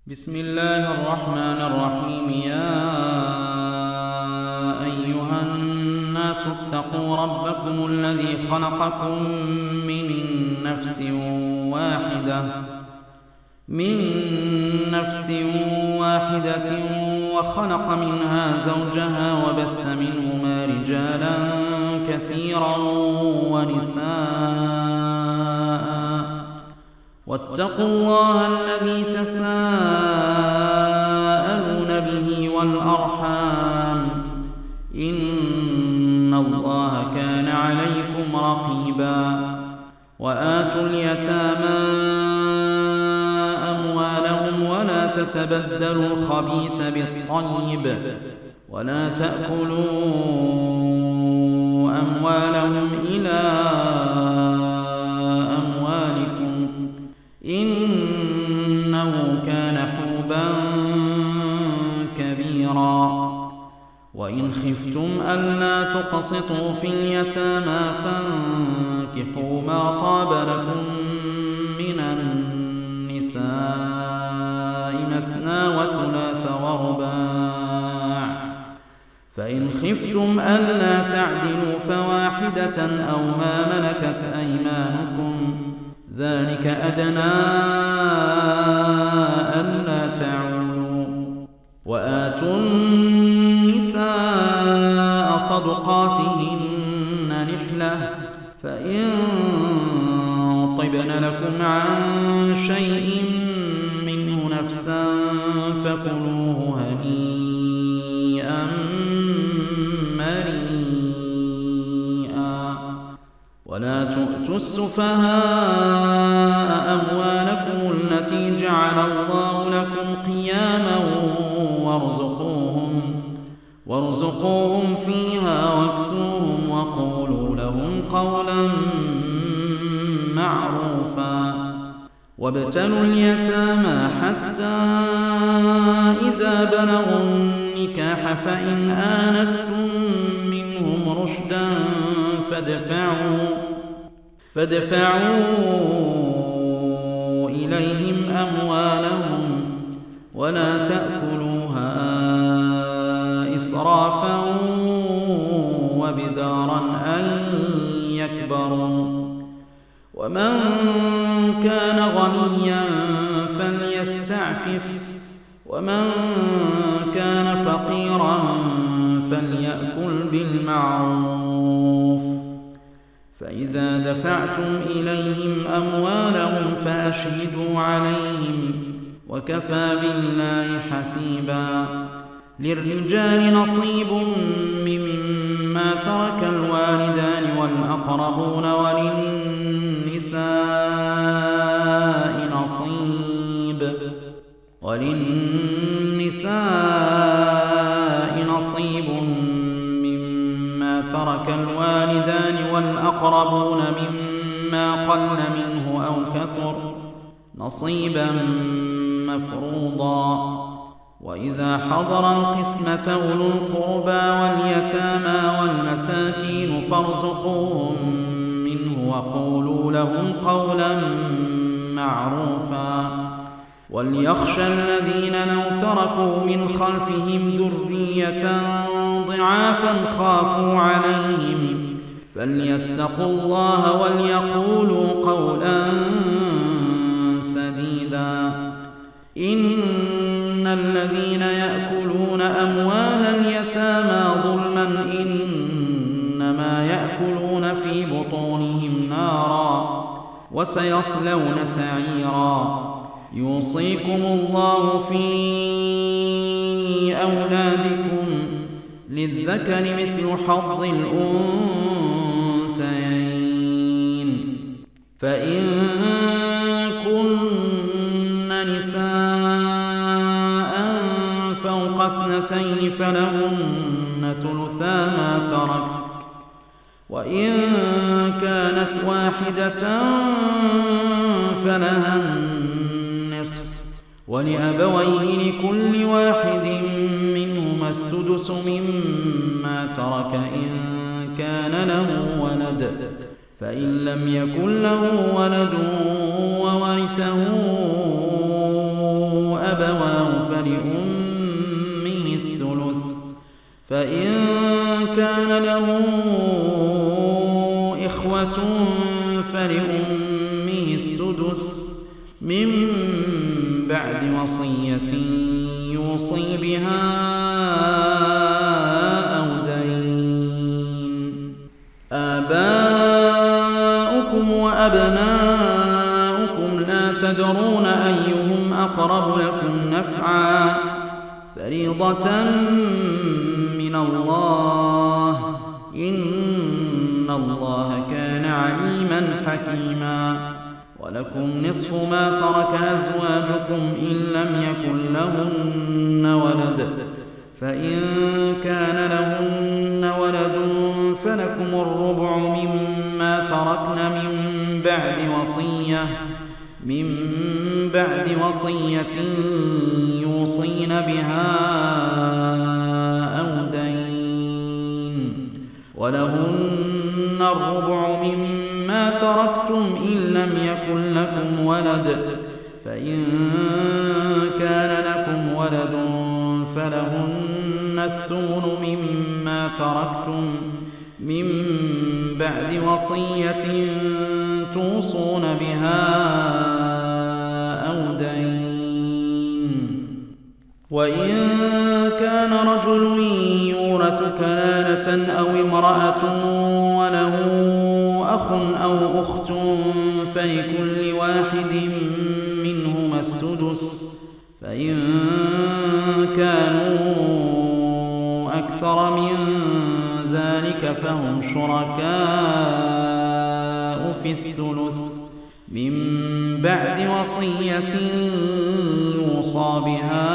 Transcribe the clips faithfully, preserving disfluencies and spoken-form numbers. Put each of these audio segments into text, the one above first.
بسم الله الرحمن الرحيم. يا أيها الناس اتقوا ربكم الذي خلقكم من نفس واحدة من نفس واحدة وخلق منها زوجها وبث منهما رجالا كثيرا ونساء واتقوا الله الذي تساءلون به والأرحام إن الله كان عليكم رقيبا. وآتوا اليتامى أموالهم ولا تتبدلوا الخبيث بالطيب ولا تأكلوا أموالهم إلى أموالكم إنه كان حوبا كبيرا. وإن خفتم ألا تقسطوا في اليتامى فانكحوا ما طاب لكم من النساء مثنى وثلاث ورباع، فإن خفتم ألا تعدلوا فواحدة أو ما ملكت أيمانكم ذلك أدنى ألا تعولوا. وآتوا النساء صدقاتهن نحلة فإن طبن لكم عن شيء منه نفسا فكلوه هنيئا مريئا. ولا تؤتوا السفهاء أموالكم التي جعل الله لكم قياما وارزقوهم وارزقوهم فيها واكسوهم وقولوا لهم قولا معروفا. وابتلوا اليتامى حتى إذا بلغوا النكاح فإن آنستم منهم رشدا فادفعوا فادفعوا إليهم أموالهم ولا تأكلوها إسرافا وبدارا أن يكبروا. ومن كان غنيا فليستعفف ومن كان فقيرا فليأكل بالمعروف. فإذا دفعتم إليهم أموالهم فأشهدوا عليهم وكفى بالله حسيبا. للرجال نصيب مما ترك الوالدان والأقربون وللنساء نصيب وللنساء نصيب مما ترك الوالدان والأقربون مما قل منه أو كثر نصيبا مفروضا. وإذا حضر القسمة أولو القربى واليتامى والمساكين فارزقوهم منه وقولوا لهم قولا معروفا. وليخشى الذين لو تركوا من خلفهم ذرية ضعافا خافوا عليهم فليتقوا الله وليقولوا قولا سديدا. إن الذين يأكلون أموال اليتامى ظلما إنما يأكلون في بطونهم نارا وسيصلون سعيرا. يوصيكم الله في أولادكم للذكر مثل حظ الأنثيين. فإن كن نساء فوق اثنتين فلهن ثلثا ما ترك وإن كانت واحدة فلها النصف ولأبويه لكل واحد منهما السدس مما ترك إن كان له ولد فإن لم يكن له ولد وورثه أبواه فلأمه الثلث، فإن كان له إخوة فلأمه السدس من بعد وصية يوصي بها أو دين. آباؤكم وأبناؤكم لا تدرون أيهم أقرب لكم نفعا فريضة من الله إن الله كان عليما حكيما. ولكم نصف ما ترك أزواجكم إن لم يكن لهن ولد، فإن كان لهن ولد فلكم الربع مما تركن من بعد وصية من بعد وصية يوصين بها أو دين. ولهن الربع مما تركتم إن لم يكن لكم ولد، فإن كان لكم ولد فلهن الثمن مما تركتم من بعد وصية توصون بها أو دين. وإن كان رجل يورث كلالة أو امرأة وله أخ أو أخت فلكل واحد منهما السدس، فإن كانوا أكثر من ذلك فهم شركاء في الثلث من بعد وصية يوصى بها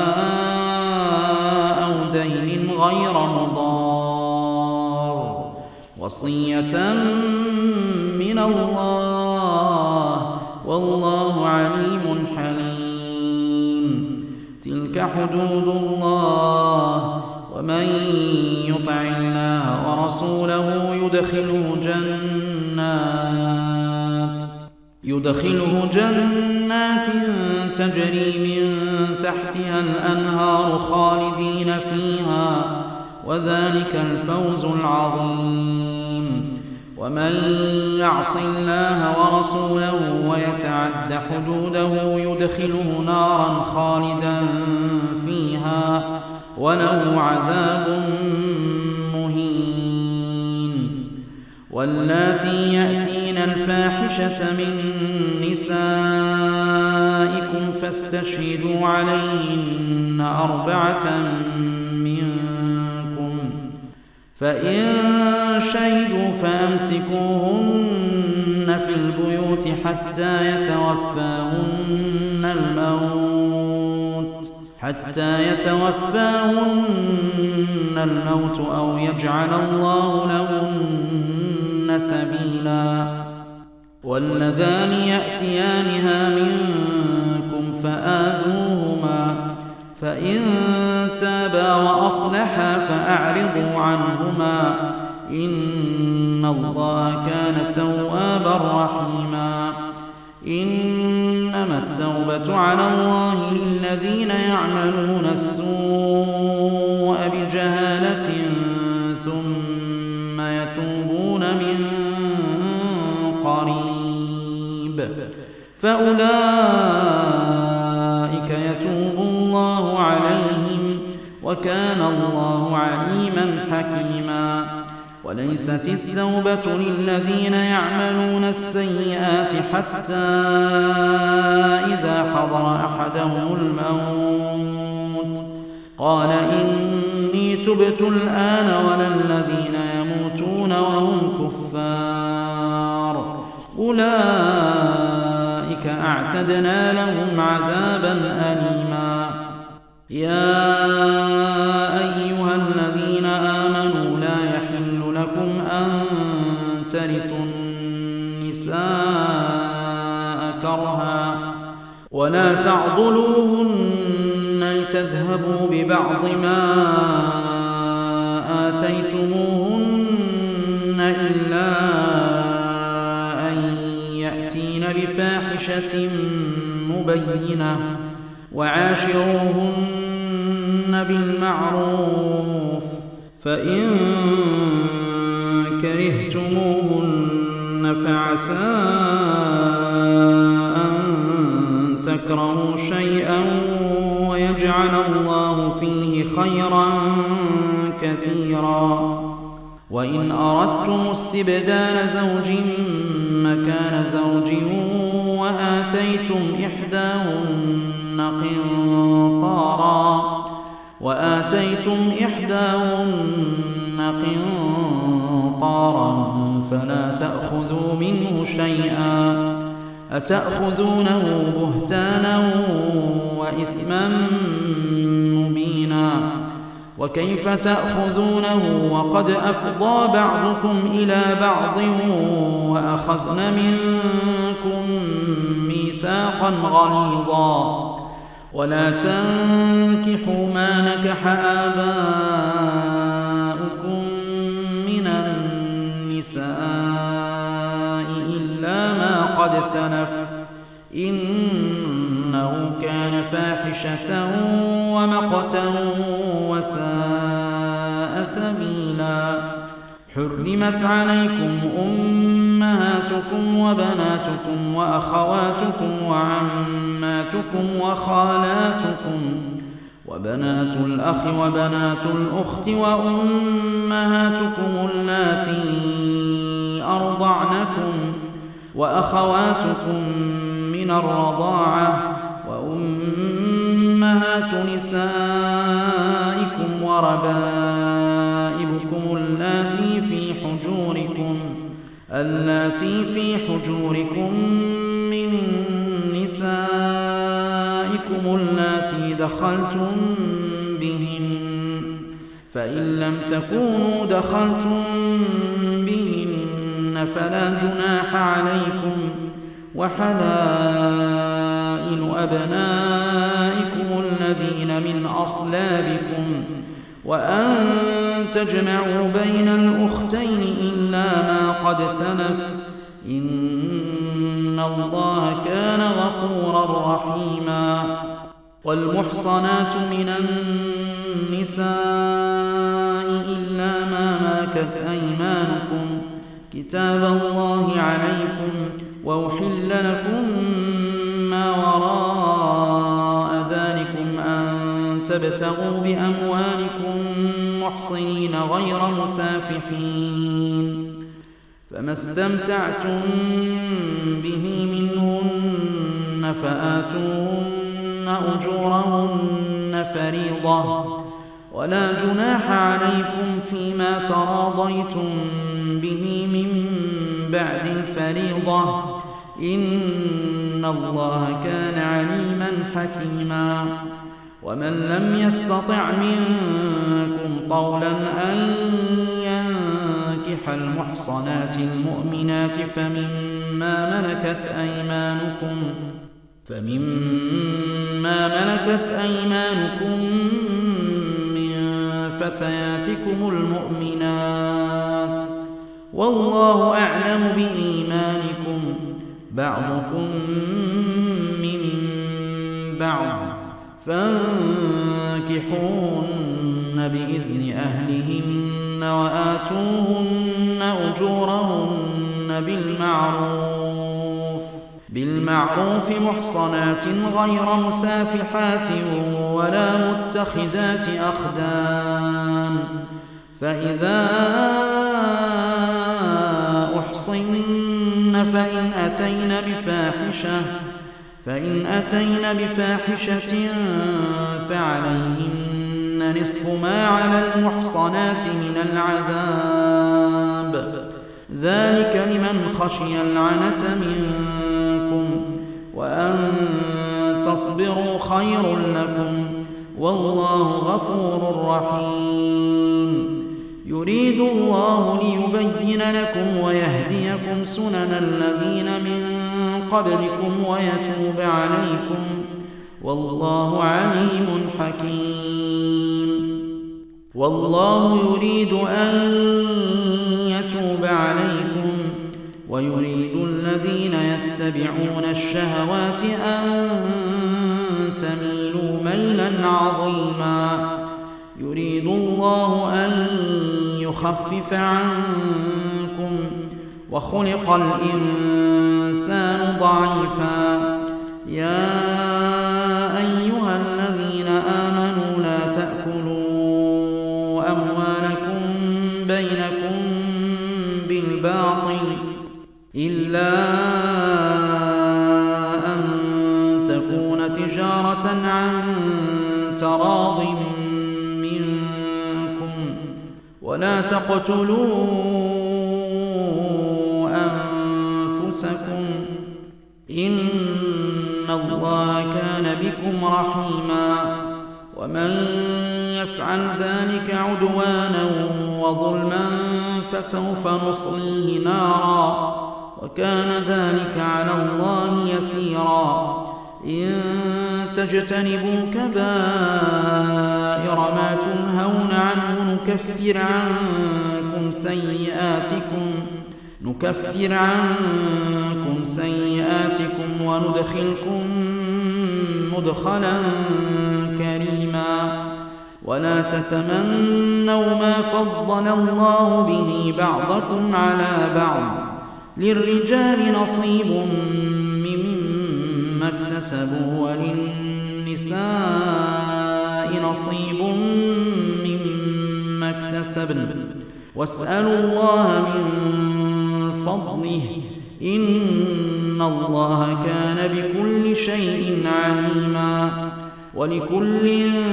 أو دين غير مضار، وصية من الله والله عليم حليم. تلك حدود الله، ومن يطع الله ورسوله يدخله جنات يدخله جنات تجري من تحتها الأنهار خالدين فيها، وذلك الفوز العظيم. ومن يعص الله ورسوله ويتعد حدوده يدخله نارا خالدا فيها وله عذاب مهين. واللاتي يأتين الفاحشة من نسائكم فاستشهدوا عليهن أربعة منكم، فإن شهدوا فأمسكوهن في البيوت حتى يتوفاهن الموت حتى يتوفاهن الموت أو يجعل الله لهن سبيلا. واللذان يأتيانها منكم فآذوهما، فإن تابا وأصلحا فأعرضوا عنهما إن الله كان توابا رحيما. إنما التوبة على الله للذين يعملون السوء بجهالة ثم يتوبون من قريب فأولئك يتوب الله عليهم وكان الله عليما حكيما. وليست التوبة للذين يعملون السيئات حتى إذا حضر أحدهم الموت قال إني تبت الآن ولا الذين يموتون وهم كفار أولئك أعتدنا لهم عذابا أليما. يا أيها الذين آمنوا لا يحل لكم أن ترثوا النساء كرها ولا تعضلوهن لتذهبوا ببعض ما آتيتموهن إلا أن يأتين بفاحشة مبينة وعاشروهن بالمعروف، فإن كرهتموهن فعسى أن تكرهوا شيئا ويجعل الله فيه خيرا كثيرا. وإن أردتم استبدال زوج مكان زوج وآتيتم إحداهن قنطارا وآتيتم إحداهن قنطارا فلا تأخذوا منه شيئا، أتأخذونه بهتانا وإثما مبينا. وكيف تأخذونه وقد أفضى بعضكم إلى بعض وأخذن منكم ميثاقا غليظا. ولا تنكحوا ما نكح آباؤكم من النساء إلا ما قد سلف إنه كان فاحشة ومقتا وساء سبيلا. حرمت عليكم أمهاتكم وبناتكم وأخواتكم وعماتكم وخالاتكم وبنات الأخ وبنات الأخت وأمهاتكم اللاتي أرضعنكم وأخواتكم من الرضاعة وأمهات نسائكم وربائبكم اللاتي في حجوركم اللاتي في حجوركم من نسائكم اللاتي دخلتم بهن، فإن لم تكونوا دخلتم بهن فلا جناح عليكم، وحلائل أبنائكم الذين من أصلابكم، وأن تجمعوا بين الأختين إلا ما قد سلف إن الله كان غفورا رحيما. والمحصنات من النساء إلا ما ملكت أيمانكم كتاب الله عليكم، وأحل لكم ما وراء ذلكم أن تبتغوا بأموالكم محصنين غير مسافحين، فما استمتعتم به منهن فآتوهن أجورهن فريضة، ولا جناح عليكم فيما تراضيتم به من بعد الفريضة إن الله كان عليما حكيما. ومن لم يستطع منكم طولا أن ينكح المحصنات المؤمنات فمما ملكت أيمانكم فمما ملكت أيمانكم من فتياتكم المؤمنات، والله أعلم بإيمانكم بعضكم من بعض، فانكحوهن بإذن أهلهن وآتوهن أجورهن بالمعروف بالمعروف محصنات غير مسافحات ولا متخذات أخدان، فإذا أحصن فإن أتين بفاحشة فإن أتين بفاحشة فعليهن نصف ما على المحصنات من العذاب، ذلك لمن خشي العنة منكم، وأن تصبروا خير لكم، والله غفور رحيم. يريد الله ليبين لكم ويهديكم سنن الذين من قبلكم ويتوب عليكم، والله عليم حكيم. والله يريد أن يتوب عليكم ويريد الذين يتبعون الشهوات أن تميلوا ميلا عظيما. يريد الله أن يخفف عنكم وخلق الإنسان ضعيفا. يا أيها الذين آمنوا لا تأكلوا أموالكم بينكم بالباطل إلا أن تكون تجارة عن تراض منكم ولا تقتلوا أنفسكم إن الله كان بكم رحيما. ومن يفعل ذلك عدوانا وظلما فسوف نصليه نارا وكان ذلك على الله يسيرا. إن تجتنبوا كبائر ما تنهون عنه نكفر عنكم سيئاتكم نكفر عنكم سيئاتكم وندخلكم مدخلا كريما. ولا تتمنوا ما فضل الله به بعضكم على بعض للرجال نصيب مما اكتسبوا وللنساء نصيب مما اكتسبن واسألوا الله من فضله إن الله كان بكل شيء عليما. ولكل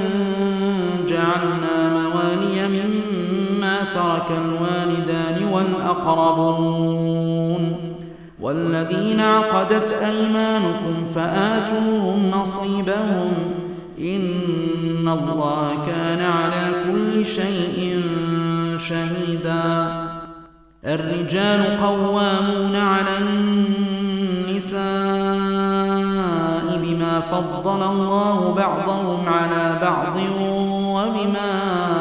جعلنا موالي مما ترك الوالدان والأقربون والذين عقدت أيمانكم فآتوهم نصيبهم إن الله كان على كل شيء شهيدا. الرجال قوامون على النساء بما فضل الله بعضهم على بعض وبما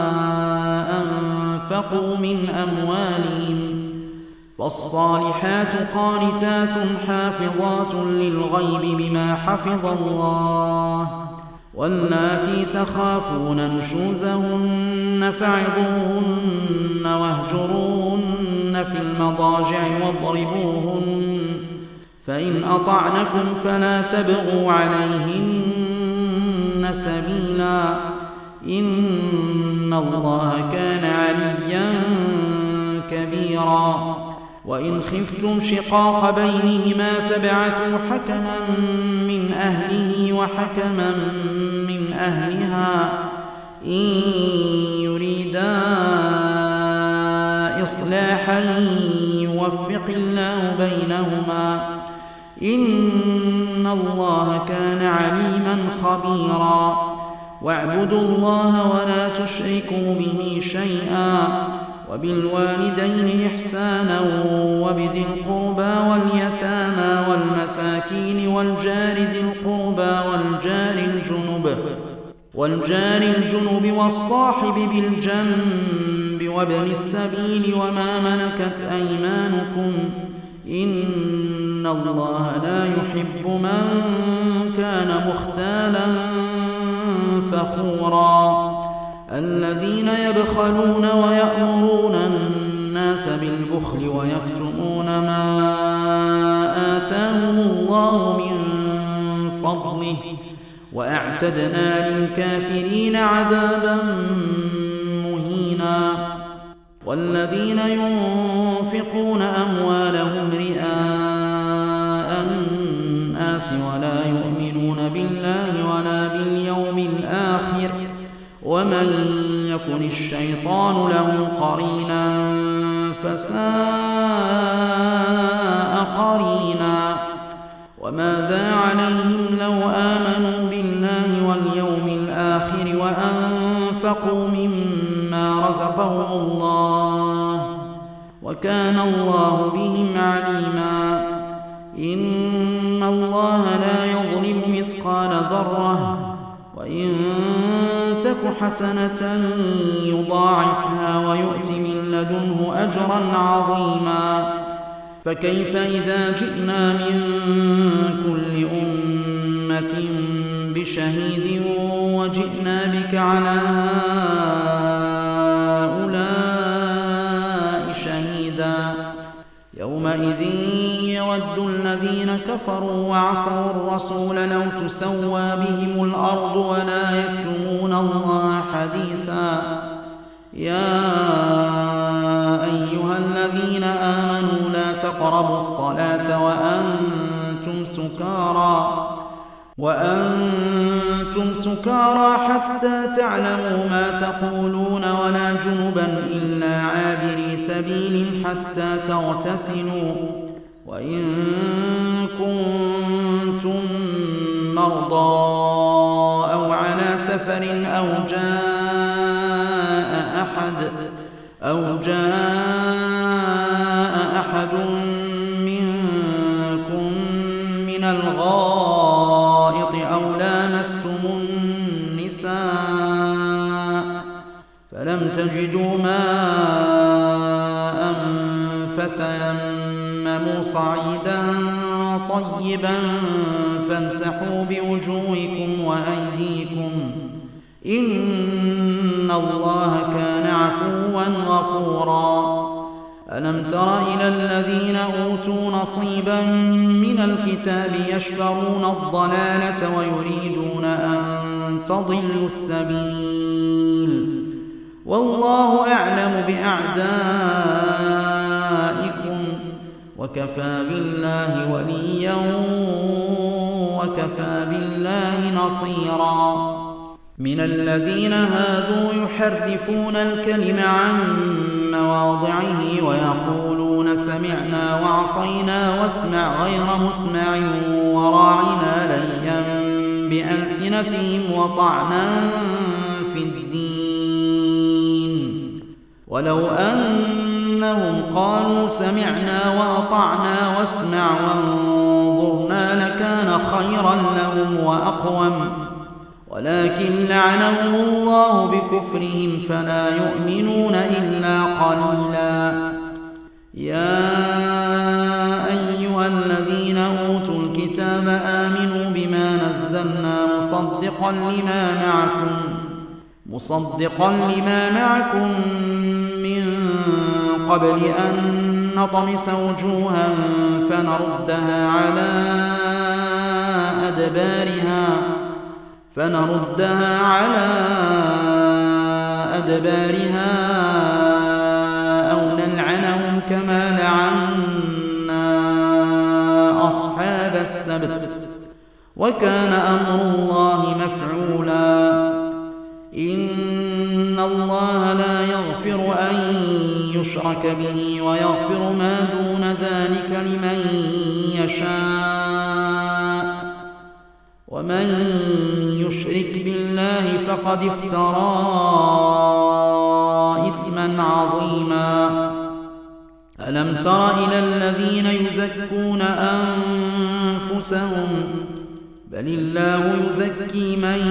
أنفقوا من أموالهم. فالصالحات قانتات حافظات للغيب بما حفظ الله. واللاتي تخافون نشوزهن فعظوهن واهجروهن في المضاجع واضربوهن فإن أطعنكم فلا تبغوا عليهن سبيلا إن الله كان عليا كبيرا. وإن خفتم شقاق بينهما فابعثوا حكما من أهله وحكما من أهلها إن يريدا إصلاحا يوفق الله بينهما إن الله كان عليما خبيرا. واعبدوا الله ولا تشركوا به شيئا وبالوالدين إحسانا وبذي القربى واليتامى والمساكين والجار ذي القربى والجار الجنب والجار الجنب والصاحب بالجنب وابن السبيل وما ملكت أيمانكم إن الله لا يحب من كان مختالا فخورا. الذين يبخلون ويأمرون الناس بالبخل ويكتمون ما آتاهم الله من فضله وأعتدنا للكافرين عذابا مهينا. والذين ينفقون أموالهم رئاء الناس ولا يؤمنون بالله ولا باليوم الآخر ومن يكن الشيطان له قرينا فساء قرينا. وماذا عليهم لو آمنوا بالله واليوم الآخر وأنفقوا مما رزقهم الله وكان الله بهم عليما. إن الله لا يظلم مثقال ذرة وإن تك حسنة يضاعفها ويؤت من لدنه أجرا عظيما. فكيف إذا جئنا من كل أمة بشهيد وجئنا بك على الذين كفروا وعصوا الرسول لو تسوى بهم الأرض ولا يكتمون الله حديثا يا أيها الذين آمنوا لا تقربوا الصلاة وأنتم سكارى وأنتم سكارى حتى تعلموا ما تقولون ولا جنبا إلا عابري سبيل حتى تغتسلوا وإن كنتم مرضى أو على سفر أو جاء أحد أو جاء أحد منكم من الغائط أو لامستم النساء فلم تجدوا ماء فتيمموا صعيدا طيبا فامسحوا بوجوهكم وأيديكم إن الله كان عفوا غفورا ألم تر إلى الذين أوتوا نصيبا من الكتاب يشترون الضلالة ويريدون أن تضلوا السبيل والله أعلم بأعدائكم وكفى بالله وليا وكفى بالله نصيرا من الذين هادوا يحرفون الكلم عن مواضعه ويقولون سمعنا وعصينا واسمع غير مسمع وراعنا ليا بألسنتهم وطعنا في الدين ولو أنهم قالوا سمعنا وأطعنا واسمع وانظرنا لكان خيرا لهم وأقوم ولكن لعنهم الله بكفرهم فلا يؤمنون إلا قليلا يا أيها الذين أوتوا الكتاب آمنوا بما نزلنا مصدقا لما معكم مصدقا لما معكم من قبل أن نطمس وجوها فنردها على أدبارها فنردها على أدبارها أو نلعنهم كما لعنا أصحاب السبت وكان أمر الله مفعولا إن الله لا يغفر أن يشرك به ويغفر ما دون ذلك لمن يشاء ومن يشرك بالله فقد افترى إثما عظيما ألم تر إلى الذين يزكون أنفسهم بل الله يزكي من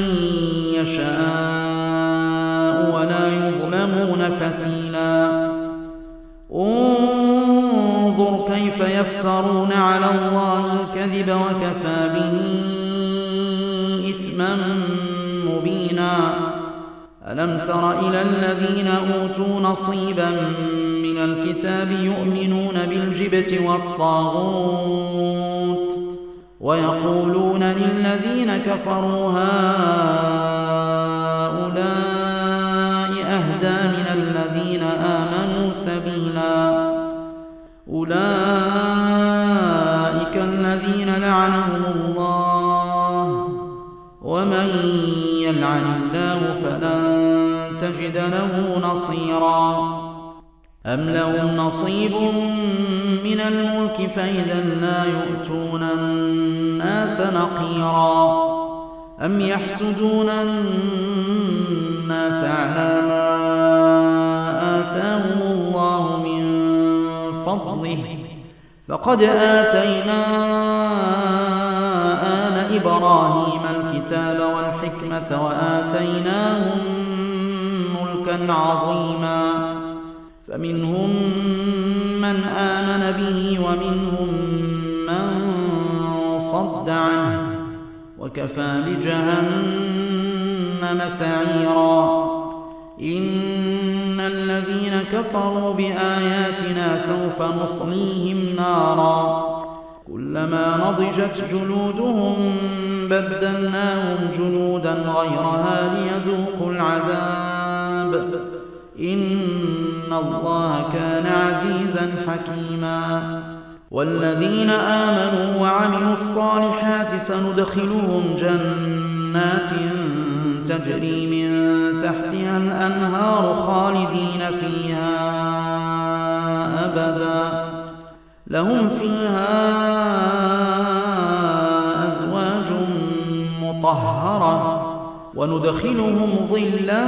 يشاء ولا يظلمون فتيلا انظر كيف يفترون على الله الكذب وكفى به إثما مبينا ألم تر إلى الذين أوتوا نصيبا من الكتاب يؤمنون بالجبت والطاغوت ويقولون للذين كفروا هؤلاء أهدى من الذين آمنوا سبيلا أولئك الذين لعنهم الله ومن يلعن الله فلن تجد له نصيرا أم لهم نصيب من الملك فإذا لا يؤتون الناس نقيرا أم يحسدون الناس على ما آتاهم الله من فضله فقد آتينا آل إبراهيم الكتاب والحكمة وآتيناهم ملكا عظيما فمنهم من آمن به ومنهم من صد عنه وكفى بجهنم سعيرا إن الذين كفروا بآياتنا سوف نصليهم نارا كلما نضجت جلودهم بدلناهم جلودا غيرها ليذوقوا العذاب إن الله كان عزيزا حكيما. والذين آمنوا وعملوا الصالحات سندخلهم جنات تجري من تحتها الأنهار خالدين فيها أبدا لهم فيها أزواج مطهرة وندخلهم ظلا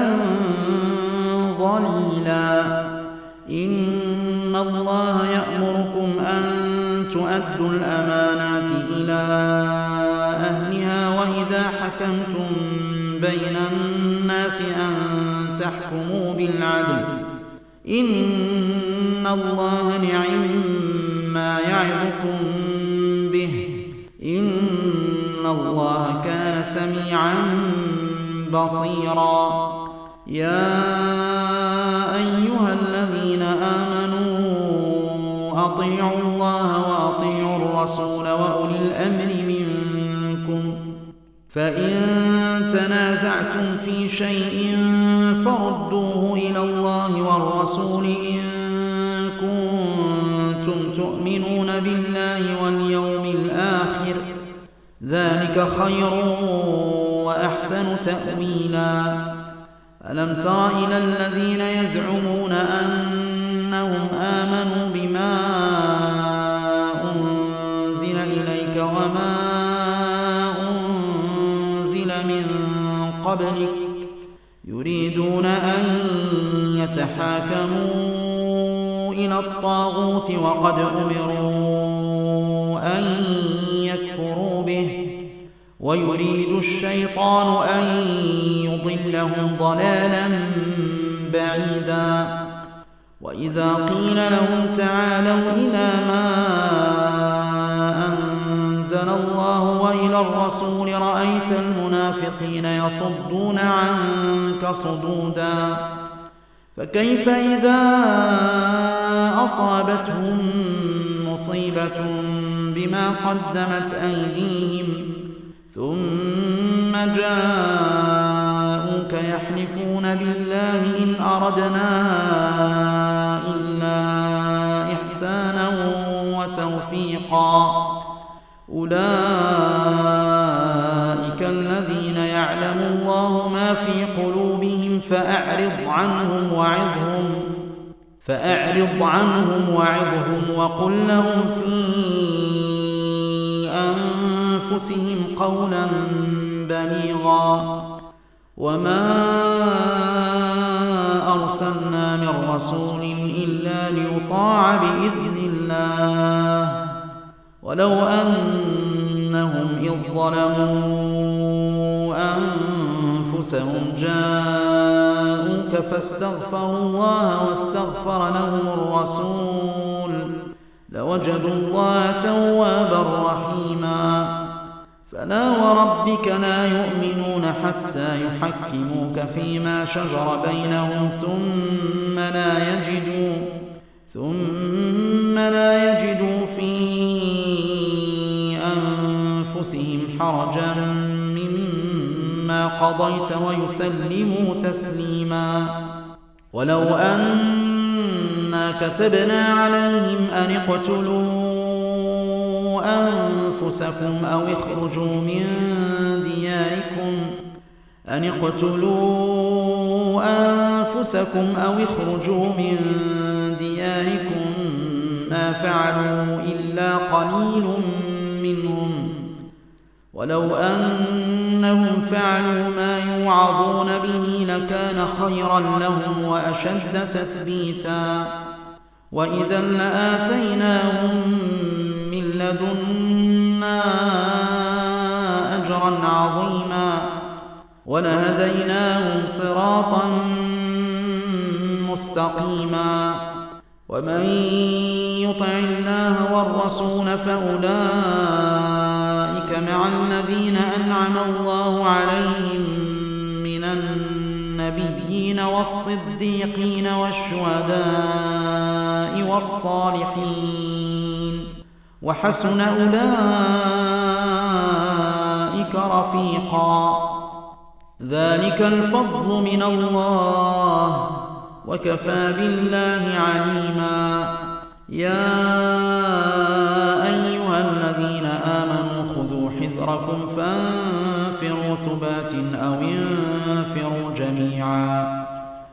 ظليلا إن الله يأمركم أن تؤدوا الأمانات إلى أهلها وإذا حكمتم بين الناس أن تحكموا بالعدل إن الله نعم ما يعظكم به إن الله كان سميعا بصيرا. يا أيها الذين آمنوا أطيعوا الله وأطيعوا الرسول وأولي الأمر منكم فإن تنازعتم في شيء فردوه إلى الله والرسول إن كنتم تؤمنون بالله واليوم الآخر ذلك خير وأحسن تأويلا. ألم تر إلى الذين يزعمون أنهم آمنوا بما أنزل إليك وما أنزل من قبلك يريدون أن يتحاكموا إلى الطاغوت وقد أمروا أن يكفروا به ويريد الشيطان أن يضلهم ضلالا بعيدا. وإذا قيل لهم تعالوا إلى ما أنزل الله وإلى الرسول رأيت المنافقين يصدون عنك صدودا. فكيف إذا أصابتهم مصيبة بما قدمت أيديهم ثم جاءوك يحلفون بالله إن أردنا إلا إحسانا وتوفيقا أولئك الذين يعلم الله ما في قلوبهم فأعرض عنهم وعظهم فأعرض عنهم وعظهم وقل لهم في أنفسهم قولا بليغا. وما أرسلنا من رسول إلا ليطاع بإذن الله ولو أنهم إذ ظلموا أنفسهم جاءوك فاستغفروا الله واستغفر لهم الرسول لوجدوا الله توابا رحيما. فلا وربك لا يؤمنون حتى يحكموك فيما شجر بينهم ثم لا يجدوا ثم لا يجدوا في أنفسهم حرجا مما قضيت ويسلموا تسليما. ولو أنا كتبنا عليهم أن اقتلوا أنفسكم أو اخرجوا من دياركم أن اقتلوا أنفسكم أو اخرجوا من دياركم ما فعلوا إلا قليل منهم ولو أنهم فعلوا ما يوعظون به لكان خيرا لهم وأشد تثبيتا. وإذا لآتيناهم من لدنا أجرا عظيما ولهديناهم صراطا مستقيما. ومن يطع الله والرسول فأولئك مع الذين أنعم الله عليهم من النبيين والصديقين والشهداء والصالحين وحسن أولئك رفيقا. ذلك الفضل من الله وكفى بالله عليما. يا أيها الذين آمنوا خذوا حذركم فانفروا ثبات أو انفروا جميعا.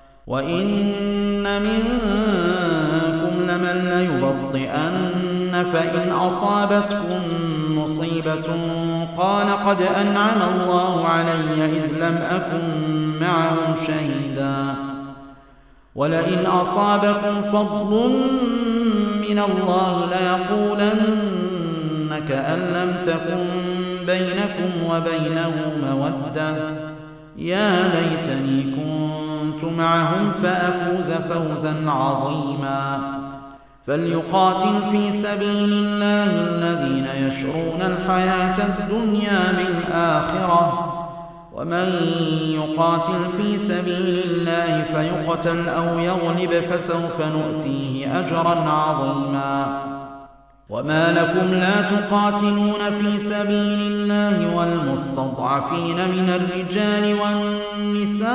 وإن منكم لمن ليبطئن فإن أصابتكم مصيبة قال قد أنعم الله علي إذ لم أكن معهم شهيدا. ولئن أصابكم فضل من الله ليقولن كأن لم تكن بينكم وبينه مودة يا ليتني كنت معهم فأفوز فوزا عظيما. فليقاتل في سبيل الله الذين يشرون الحياة الدنيا بالآخرة، ومن يقاتل في سبيل الله فيقتل أو يغلب فسوف نؤتيه أجرا عظيما. وما لكم لا تقاتلون في سبيل الله والمستضعفين من الرجال والنساء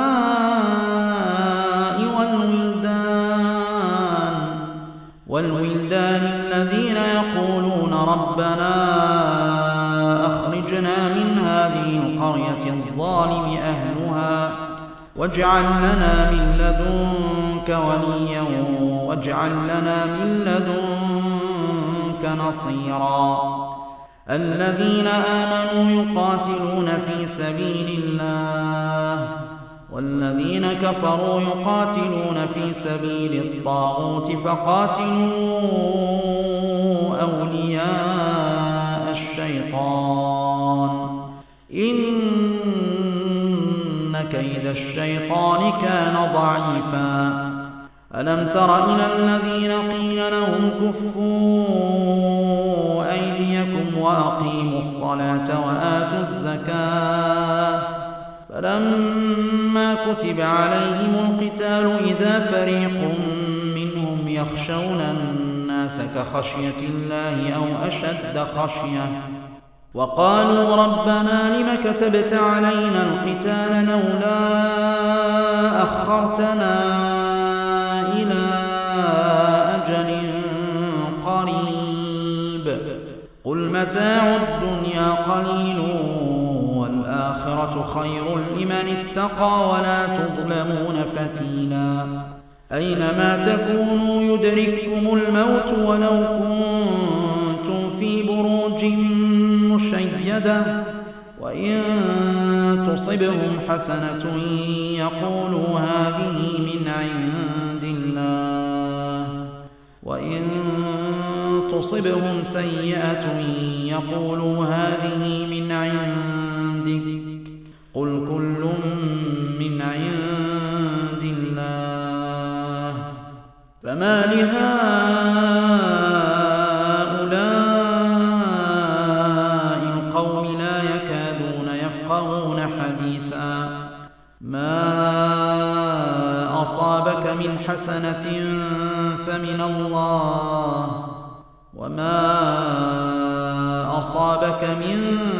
والولدان والولدان الذين يقولون ربنا أخرجنا من هذه القرية الظالم أهلها واجعل لنا من لدنك وليا واجعل لنا من لدنك نصيرا. الذين آمنوا يقاتلون في سبيل الله والذين كفروا يقاتلون في سبيل الطاغوت فقاتلوا أولياء الشيطان إن كيد الشيطان كان ضعيفا. ألم تر إلى الذين قيل لهم كفوا أيديكم وأقيموا الصلاة وآتوا الزكاة فلما كتب عليهم القتال إذا فريق منهم يخشون الناس كخشية الله أو أشد خشية وقالوا ربنا لم كتبت علينا القتال لولا أخرتنا إلى أجل قريب قل متاع الدنيا قليل والآخرة خير لمن اتقى ولا تظلمون فتيلا. أينما تكونوا يدرككم الموت ولو كنتم في بروج مشيدة وإن تصبهم حسنة يقولوا هذه من عند الله وإن تصبهم سيئة يقولوا هذه من عندك قل كل من عند الله فما لهؤلاء القوم لا يكادون يفقهون حديثا. ما أصابك من حسنة فمن الله وما أصابك من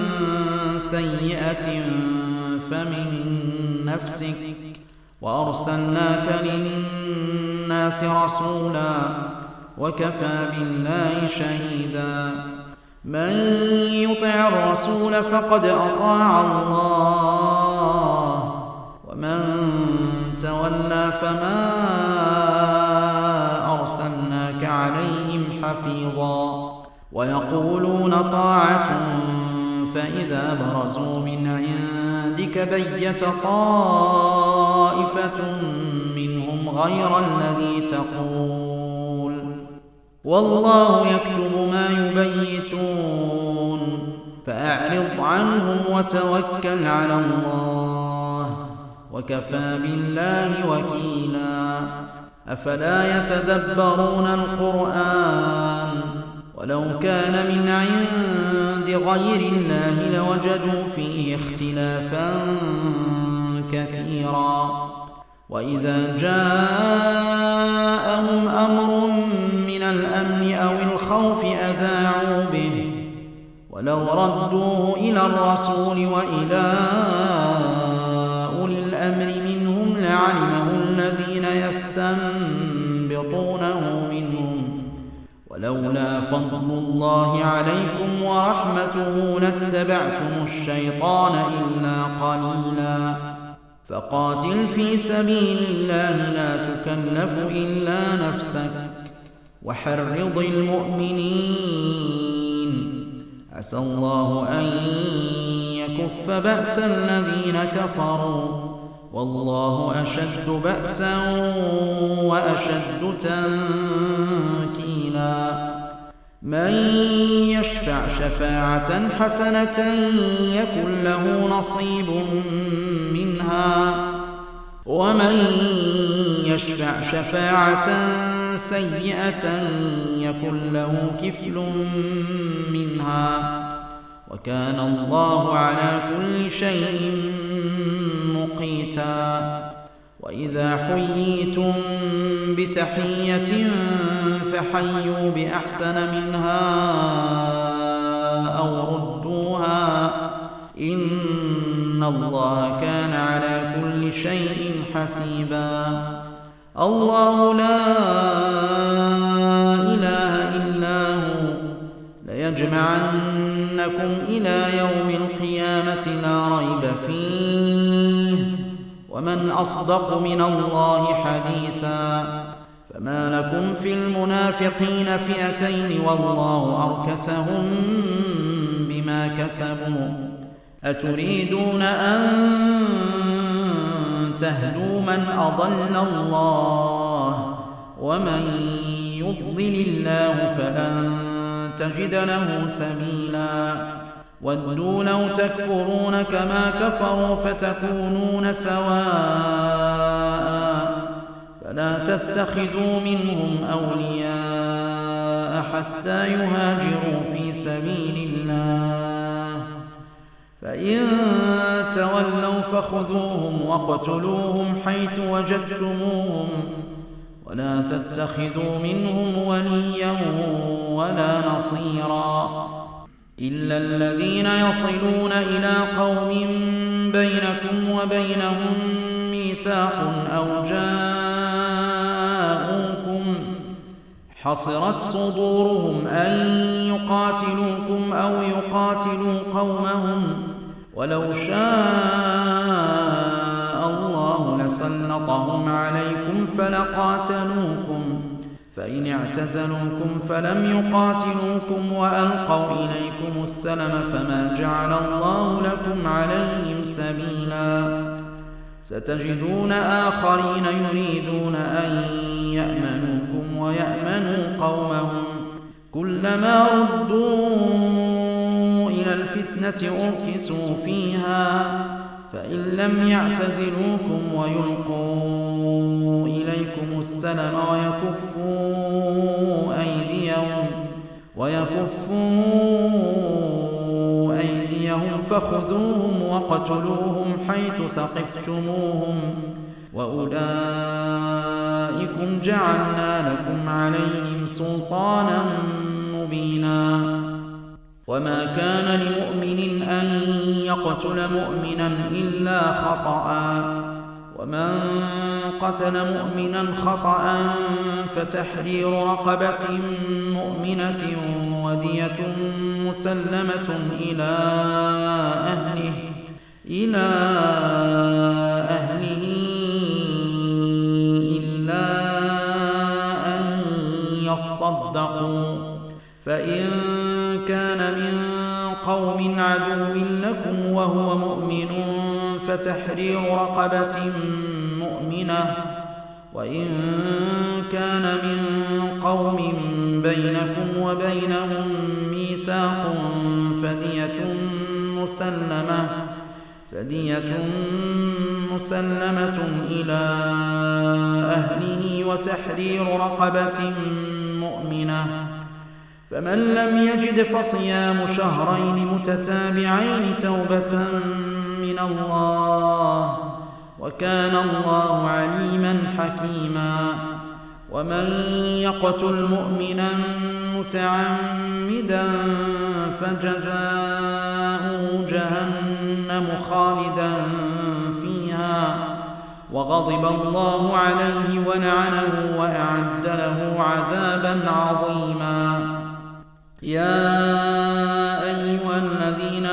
سيئة فمن نفسك وأرسلناك للناس رسولا وكفى بالله شهيدا. من يطع الرسول فقد أطاع الله ومن تولى فما أرسلناك عليهم حفيظا. ويقولون طاعة فإذا برزوا من عندك بيت طائفة منهم غير الذي تقول والله يكتب ما يبيتون فأعرض عنهم وتوكل على الله وكفى بالله وكيلا. أفلا يتدبرون القرآن ولو كان من عند غير الله لوجدوا فيه اختلافا كثيرا. وإذا جاءهم أمر من الأمن أو الخوف أذاعوا ولو ردوه إلى الرسول وإلى أولي الأمر منهم لعلمه الذين يستنبطونه منهم ولولا فضل الله عليكم ورحمته لاتبعتم الشيطان إلا قليلا فقاتل في سبيل الله لا تكلف إلا نفسك وحرض المؤمنين عسى الله أن يكف بأس الذين كفروا والله أشد بأسا وأشد تنكيلا من يشفع شفاعة حسنة يكن له نصيب منها ومن يشفع شفاعة سيئة يكن له كفل منها وكان الله على كل شيء مقيتا وإذا حييتم بتحية فحيوا بأحسن منها أو ردوها إن الله كان على كل شيء حسيبا الله لا إله إلا هو ليجمعنكم إلى يوم القيامة لا ريب فيه ومن أصدق من الله حديثا فما لكم في المنافقين فئتين والله أركسهم بما كسبوا أتريدون أن تهدوا من أضل الله ومن يضلل الله فلن تجد له سبيلا ودوا لو تكفرون كما كفروا فتكونون سواء فلا تتخذوا منهم أولياء حتى يهاجروا في سبيل الله فإن تولوا فخذوهم واقتلوهم حيث وجدتموهم ولا تتخذوا منهم وليا ولا نصيرا إلا الذين يصلون إلى قوم بينكم وبينهم ميثاق أو جاءوكم حصرت صدورهم أن يقاتلوكم أو يقاتلوا قومهم ولو شاء الله لسلطهم عليكم فلقاتلوكم فإن اعتزلوكم فلم يقاتلوكم وألقوا إليكم السلم فما جعل الله لكم عليهم سبيلا ستجدون آخرين يريدون أن يأمنوكم ويأمنوا قومهم كلما ردوا إلى الفتنة أركسوا فيها فإن لم يعتزلوكم ويلقوا إليكم السلم ويكفوا أيديهم ويكفوا أيديهم فخذوهم وقتلوهم حيث ثقفتموهم وأولئكم جعلنا لكم عليهم سلطانا مبينا وما كان لمؤمن أن يقتل مؤمنا إلا خطأ ومن قتل مؤمنا خطأ فتحرير رقبة مؤمنة ودية مسلمة إلى أهله إلى أهله إلا أن يصدقوا فإن كان من قوم عدو لكم وهو مؤمن فتحرير رقبة مؤمنة وإن كان من قوم بينكم وبينهم ميثاق فدية مسلمة فدية مسلمة إلى أهله وتحرير رقبة مؤمنة فمن لم يجد فصيام شهرين متتابعين توبة من الله وكان الله عليما حكيما ومن يقتل مؤمنا متعمدا فجزاؤه جهنم خالدا فيها وغضب الله عليه ولعنه وأعد له عذابا عظيما. يا أيها الذين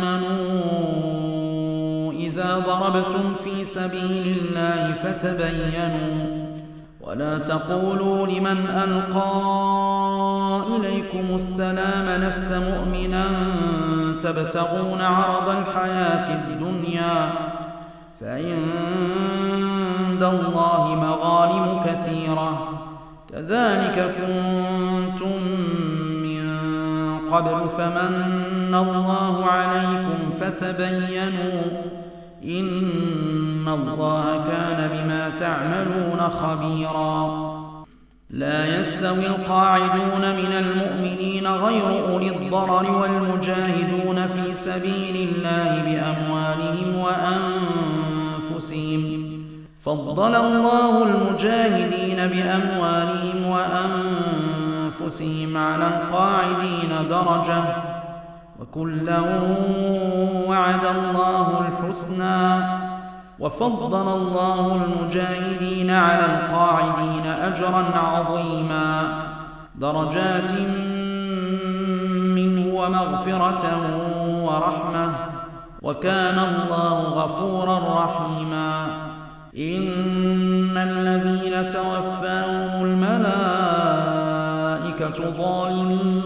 آمنوا إذا ضربتم في سبيل الله فتبينوا ولا تقولوا لمن ألقى إليكم السلام لست مؤمنا تبتغون عرض الحياة الدنيا فعند الله مغانم كثيرة كذلك كنتم من قبل فمن الله عليكم فتبينوا إن الله كان بما تعملون خبيرا. لا يستوي القاعدون من المؤمنين غير أولي الضرر والمجاهدون في سبيل الله بأموالهم وأنفسهم فضل الله المجاهدين بأموالهم وأنفسهم على القاعدين درجة وكلا وعد الله الحسنى وفضل الله المجاهدين على القاعدين أجرا عظيما درجات منه ومغفرة ورحمة وكان الله غفورا رحيما. إن الذين توفاهم الملائكة ظالمي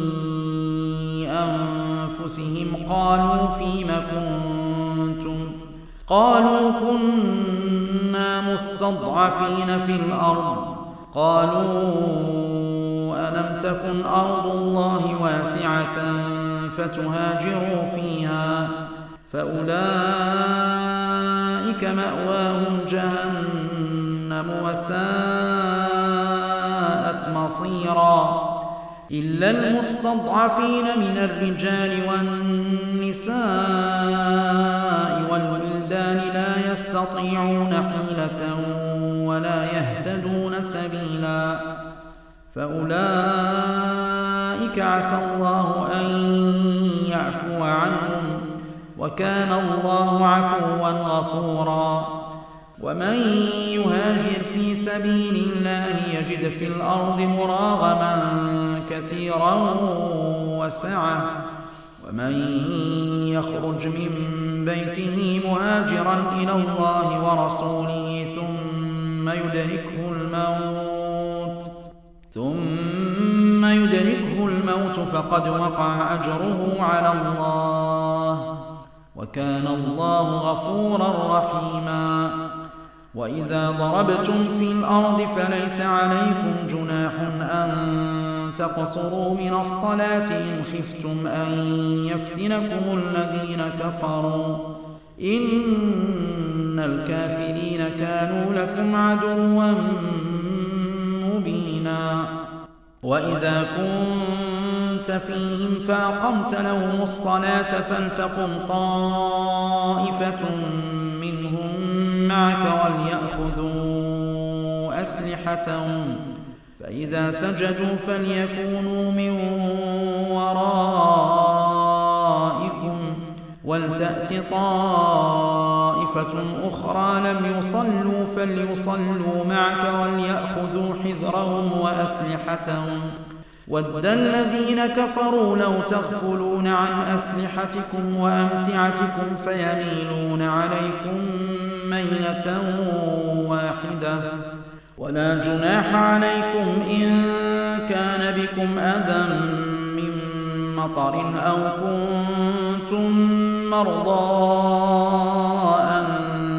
أنفسهم قالوا فيم كنتم قالوا كنا مستضعفين في الأرض قالوا ألم تكن أرض الله واسعة فتهاجروا فيها فأولئك مأواهم جهنم وساءت مصيرا إلا المستضعفين من الرجال والنساء والولدان لا يستطيعون حيلة ولا يهتدون سبيلا فأولئك عسى الله أن يعفو عنهم وكان الله عفوا غفورا. ومن يهاجر في سبيل الله يجد في الأرض مراغما كثيرا وسعة ومن يخرج من بيته مهاجرا إلى الله ورسوله ثم يدركه الموت ثم يدركه الموت فقد وقع أجره على الله وكان الله غفورا رحيما. وإذا ضربتم في الأرض فليس عليكم جناح أن تقصروا من الصلاة إن خفتم أن يفتنكم الذين كفروا إن الكافرين كانوا لكم عدوا مبينا. وإذا كنت فيهم فأقمت لهم الصلاة فلتقم طائفة منهم معك وليأخذوا أسلحتهم فإذا سجدوا فليكونوا من ورائكم ولتأت طائفة أخرى لم يصلوا فليصلوا معك وليأخذوا حذرهم وأسلحتهم ود الذين كفروا لو تغفلون عن أسلحتكم وأمتعتكم فيميلون عليكم ميلة واحدة ولا جناح عليكم إن كان بكم أذى من مطر أو كنتم مرضى أن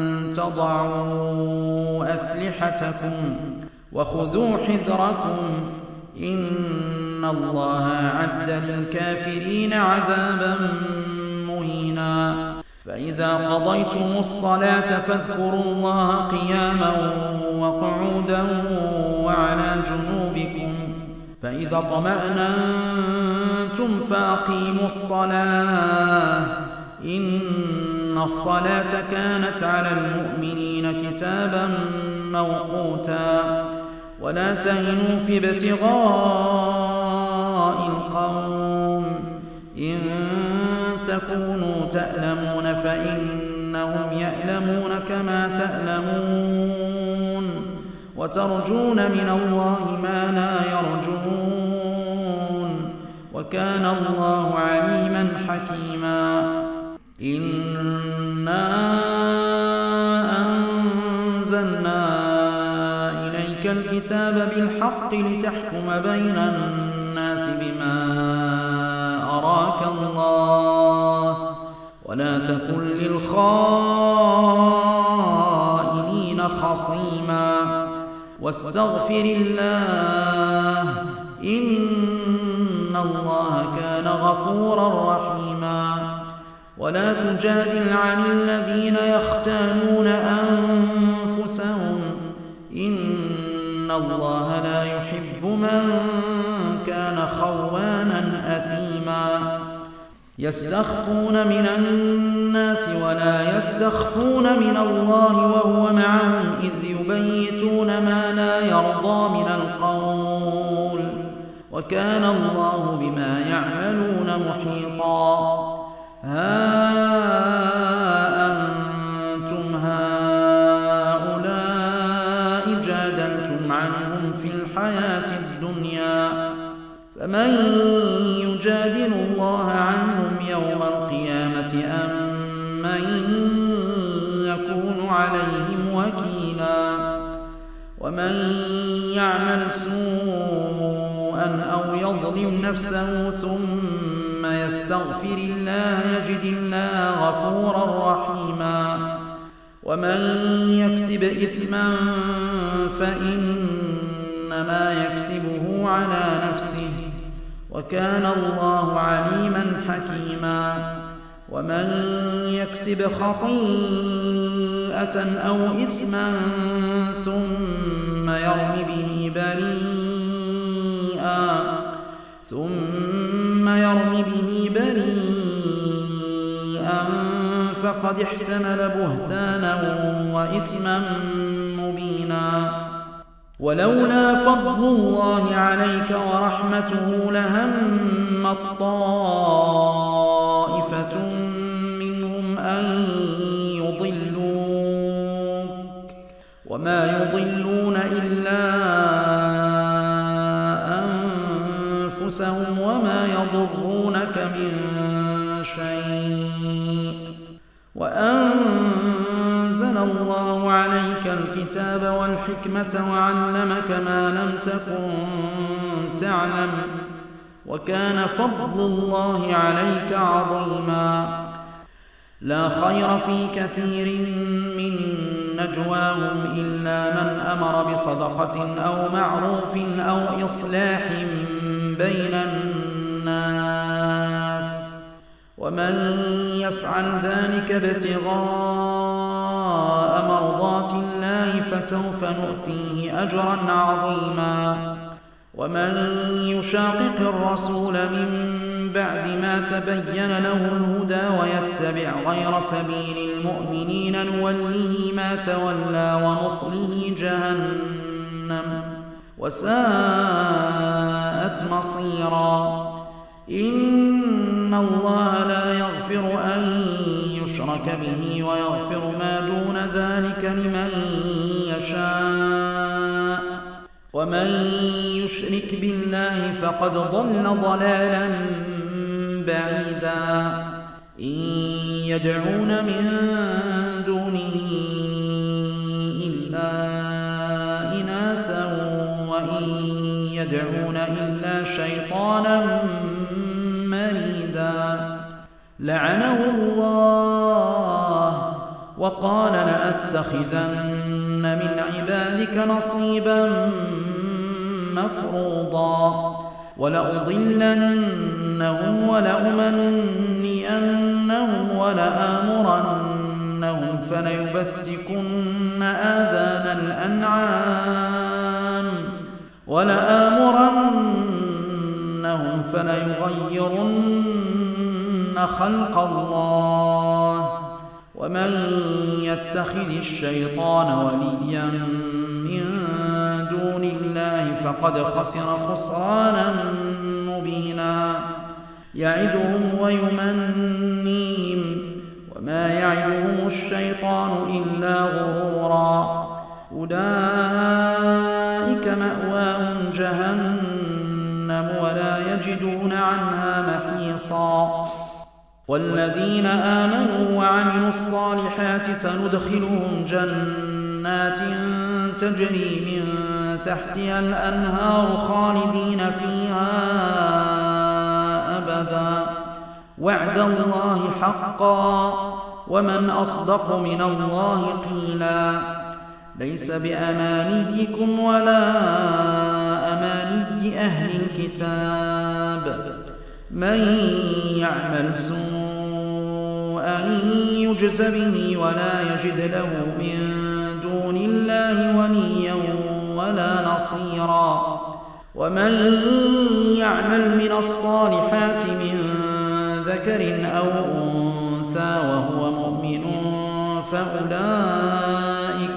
تضعوا أسلحتكم وخذوا حذركم إن الله أعد للكافرين عذابا مهينا. فإذا قضيتم الصلاة فاذكروا الله قياما وقعودا وعلى جنوبكم فإذا اطمأننتم فأقيموا الصلاة إن الصلاة كانت على المؤمنين كتابا موقوتا. ولا تهنوا في ابتغاء القوم إن تكونوا تألمون فإنهم يألمون كما تألمون وترجون من الله ما لا يرجون وكان الله عليما حكيما. إنا أنزلنا إليك الكتاب بالحق لتحكم بين الناس بما أراك الله ولا تكن للخائنين خصيما واستغفر الله إن الله كان غفورا رحيما. ولا تجادل عن الذين يختانون أنفسهم إن الله لا يحب من كان خوانا أثيما. يستخفون من الناس ولا يستخفون من الله وهو معهم إذ يبيتون ما لا يرضى من القول وكان الله بما يعملون محيطا. ها أنتم هؤلاء جادلتم عنهم في الحياة الدنيا فمن يجادل الله عنهم يوم القيامة أم من يكون عليهم وكيلا. ومن يعمل سوءا أو يظلم نفسه ثم يستغفر الله يجد الله غفورا رحيما. ومن يكسب إثما فإنما يكسبه على نفسه وكان الله عليما حكيما. ومن يكسب خطيئة أو إثما ثم يرم به بريئا ثم يرم به بريئا فقد احتمل بهتانا وإثما مبينا. ولولا فضل الله عليك ورحمته لهمت طائفة منهم أن يضلوك وما يضلون إلا أنفسهم وما يضرونك من شيء. وأنزل الله عليك الكتاب والحكمة وعلمك ما لم تكن تعلم وكان فضل الله عليك عظيما. لا خير في كثير من نجواهم إلا من أمر بصدقة أو معروف أو إصلاح بين الناس ومن يفعل ذلك ابتغاء مرضات الله فسوف نؤتيه أجرا عظيما. ومن يشاقق الرسول من بعد ما تبين له الهدى ويتبع غير سبيل المؤمنين نوله ما تولى ونصله جهنم وساءت مصيرا. إن الله لا يغفر أن يشرك به ويغفر ما دون ذلك لمن يشاء ومن يشرك بالله فقد ضل ضلالا بعيدا. إن يدعون من دونه إلا إناثا وإن يدعون إلا شيطانا مريدا. لعنه الله وقال لأتخذن من عبادك نصيبا مفروضا ولأضلنهم ولأمنينهم ولآمرنهم فليبتكن آذان الأنعام ولآمرنهم فليغيرن خلق الله ومن يتخذ الشيطان وليا من دون الله فقد خسر خسرانا مبينا. يعدهم ويمنيهم وما يعدهم الشيطان إلا غرورا أولئك مأواهم جهنم ولا يجدون عنها محيصا والذين آمنوا وعملوا الصالحات سندخلهم جنات تجري من تحتها الأنهار خالدين فيها أبدا وعد الله حقا ومن أصدق من الله قيلا ليس بأمانيكم ولا أماني أهل الكتاب من يعمل سوءا يجز به ولا يجد له من دون الله وليا ولا نصيرا ومن يعمل من الصالحات من ذكر أو أنثى وهو مؤمن فأولئك,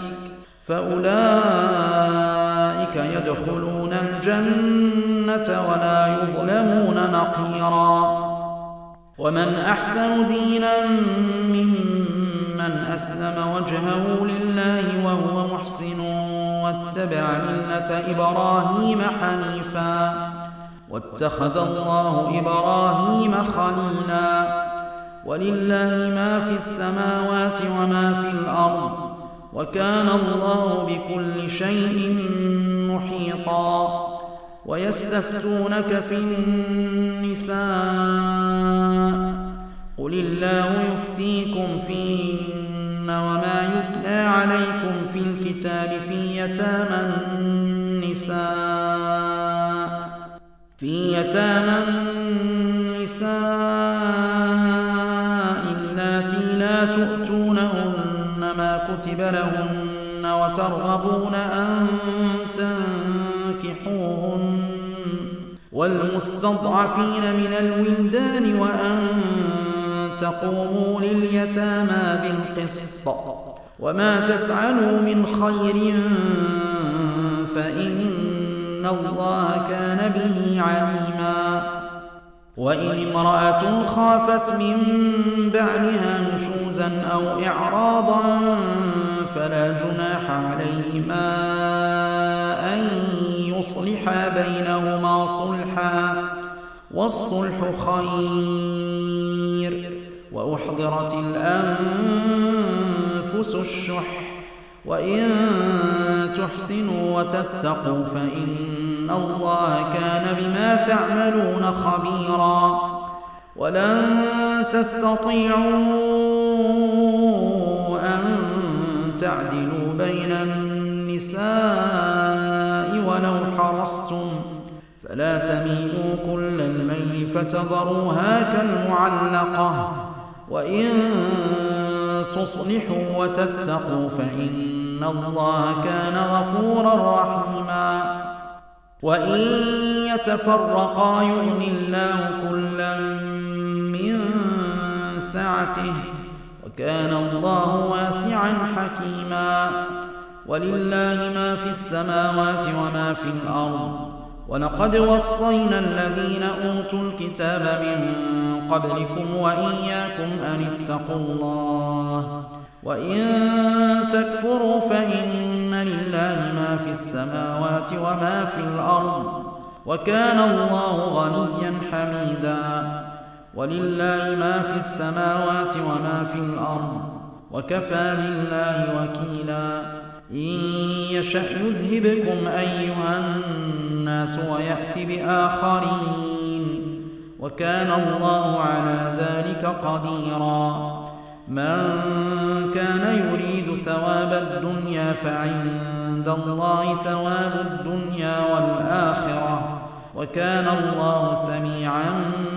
فأولئك يدخلون الجنة ولا يظلمون نقيرا ومن أحسن دينا ممن أسلم وجهه لله وهو محسن واتبع ملة إبراهيم حنيفا واتخذ الله إبراهيم خليلا ولله ما في السماوات وما في الأرض وكان الله بكل شيء محيطا ويستفتونك في النساء قل الله يفتيكم فيهن وما يتلى عليكم في الكتاب في يتامى النساء في يتامى النساء اللاتي لا تؤتونهن ما كتب لهن وترغبون أن تنكحوهن والمستضعفين من الولدان وأن تقوموا لليتامى بالقسط وما تفعلوا من خير فإن الله كان به عليما وإن امرأة خافت من بعلها نشوزا أو إعراضا فلا جناح عليهما أن يصلحا بينهما صلحا والصلح خير وأحضرت الأنفس الشح وإن تحسنوا وتتقوا فإن الله كان بما تعملون خبيرا ولن تستطيعوا أن تعدلوا بين النساء ولو حرصتم فلا تميلوا كل الميل فتذروها كالمعلقة وإن تصلحوا وتتقوا فإن الله كان غفورا رحيما وإن يتفرقا يغن الله كلا من سعته وكان الله واسعا حكيما ولله ما في السماوات وما في الأرض ولقد وصينا الذين أوتوا الكتاب من قبلكم وإياكم أن اتقوا الله وإن تكفروا فإن لله ما في السماوات وما في الأرض وكان الله غنيا حميدا ولله ما في السماوات وما في الأرض وكفى بالله وكيلا إن يشأ يذهبكم أيها الناس ويأتي بآخرين وكان الله على ذلك قديرا من كان يريد ثواب الدنيا فعند الله ثواب الدنيا والآخرة وكان الله سميعا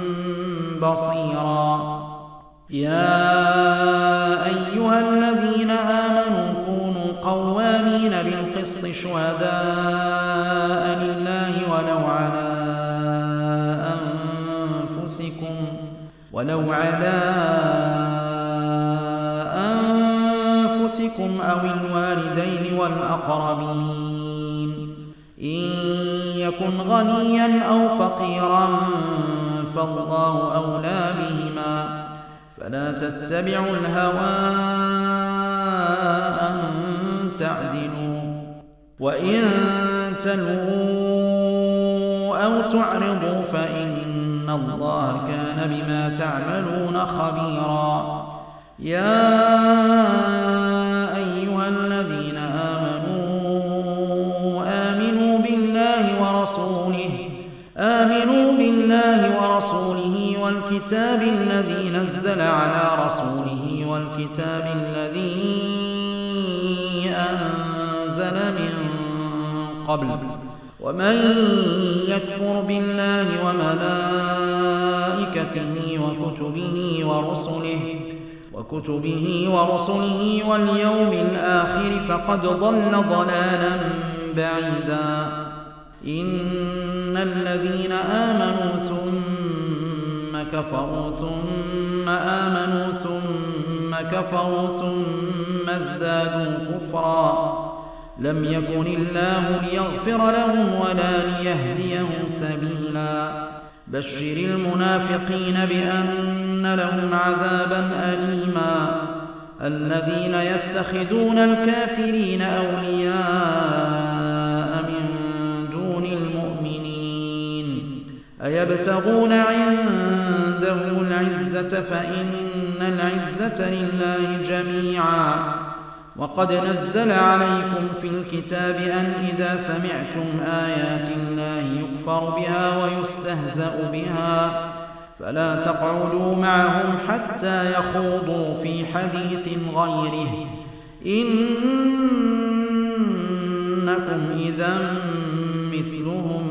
بصيرا يا أيها الذين آمنوا كونوا قوامين بالقسط شهداء لله ولو على أنفسكم ولو على أنفسكم أو الوالدين والأقربين إن يكن غنيا أو فقيرا فالله أولى بهما، فلا تتبعوا الهوى أن تعدلوا، وإن تلووا أو تعرضوا فإن الله كان بما تعملون خبيرا. يا أيها الذين آمنوا آمنوا بالله ورسوله آمنوا بالله ورسوله والكتاب الذي نزل على رسوله والكتاب الذي أنزل من قبل، ومن يكفر بالله وملائكته وكتبه ورسله وكتبه ورسله واليوم الآخر فقد ضل ضلالا بعيدا. إن الذين آمنوا ثم كفروا ثم آمنوا ثم كفروا ثم ازدادوا كفرا لم يكن الله ليغفر لهم ولا ليهديهم سبيلا. بشر المنافقين بأن لهم عذابا أليما. الذين يتخذون الكافرين أولياء من دون المؤمنين أيبتغون عندهم العزة فإن العزة لله جميعا. وقد نزل عليكم في الكتاب أن إذا سمعتم آيات الله يكفر بها ويستهزأ بها فلا تقعدوا معهم حتى يخوضوا في حديث غيره إنكم إذا مثلهم